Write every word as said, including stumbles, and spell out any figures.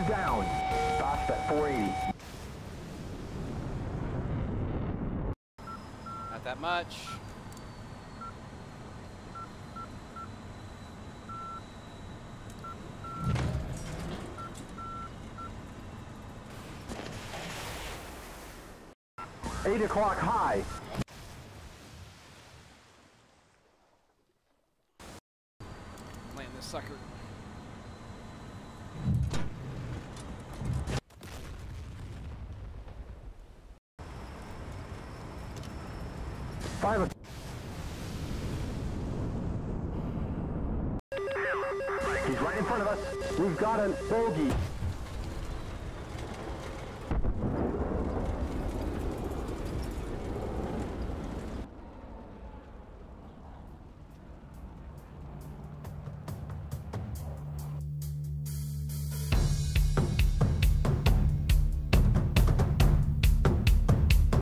down. Stops at four eighty. Not that much. Eight o'clock high. Land this sucker. Five. He's right in front of us. We've got a bogey.